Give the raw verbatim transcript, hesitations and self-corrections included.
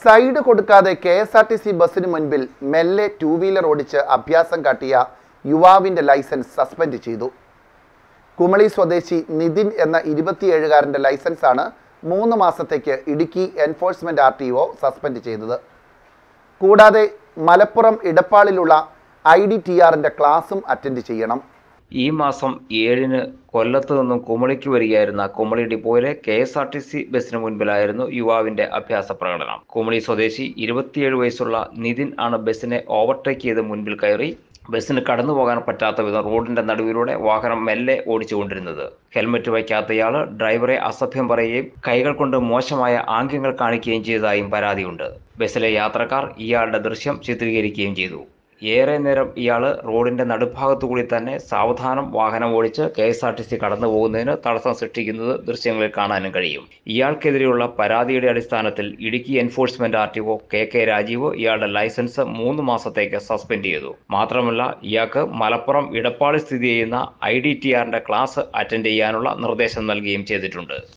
Side കൊടുക്കാതെ K S R T C ബസ്സിന് മുൻപിൽ മെല്ലെ ടൂ വീലർ ഓടിച്ച് അഭ്യാസം കാട്ടിയ യുവാവിൻ്റെ ലൈസൻസ് സസ്പെൻഡ് ചെയ്തു. കുമളി സ്വദേശി നിതിൻ എന്ന ഇരുപത്തിയേഴുകാരൻ്റെ ലൈസൻസാണ് മൂന്ന് മാസത്തേക്ക് Idukki enforcement R T O suspend ചെയ്തത്. കൂടാതെ മലപ്പുറം ഇടപ്പാളിലുള്ള ഐ ഡി ടി ആറിൻ്റെ ക്ലാസും അറ്റൻഡ് ചെയ്യണം. ഈ മാസം ഏഴിന് കൊല്ലത്ത് നിന്നും കുമളിക്ക് വരികയായിരുന്ന കുമളി ഡിപ്പോയിലെ K S R T C ബസിന് മുൻപിലായിരുന്നു യുവാവിന്റെ അഭ്യാസ പ്രകടനം. കുമളി സ്വദേശി ഇരുപത്തിയേഴ് വയസ്സുള്ള നിതിൻ ആണ് ബസിനെ ഓവർടേക്ക് ചെയ്ത് മുൻപിൽ കയറി ബസ്സിന് കടന്നു പോകാൻ പറ്റാത്ത വിധം റോഡിന്റെ നടുവിലൂടെ വാഹനം മെല്ലെ ഓടിച്ചുകൊണ്ടിരുന്നത്. ഹെൽമറ്റ് വയ്ക്കാത്ത ഇയാൾ ഡ്രൈവറെ അസഭ്യം പറയുകയും കൈകൾ കൊണ്ട് മോശമായ ആംഗ്യങ്ങൾ കാണിക്കുകയും ചെയ്തതായും പരാതിയുണ്ട്. ബസ്സിലെ യാത്രക്കാർ ഇയാളുടെ ദൃശ്യം ചിത്രീകരിക്കുകയും ചെയ്തു. ഏറെ നേരം ഇയാൾ റോഡിന്റെ നടുഭാഗത്തു കൂടി തന്നെ സാവധാനം വാഹനം ഓടിച്ച് K S R T C കടന്നു പോകുന്നതിന് തടസ്സം സൃഷ്ടിക്കുന്നത് ദൃശ്യങ്ങളിൽ കാണാനും കഴിയും. ഇയാൾക്കെതിരെയുള്ള പരാതിയുടെ അടിസ്ഥാനത്തിൽ Idukki enforcement R T O K K Rajeev ഇയാളുടെ ലൈസൻസ് മൂന്ന് മാസത്തേക്ക് സസ്പെൻഡ് ചെയ്തു. മാത്രമല്ല ഇയാൾക്ക് മലപ്പുറം ഇടപ്പാളിൽ സ്ഥിതി ചെയ്യുന്ന ഐ ഡി ടി ആറിന്റെ ക്ലാസ് അറ്റൻഡ് ചെയ്യാനുള്ള നിർദ്ദേശം നൽകുകയും ചെയ്തിട്ടുണ്ട്.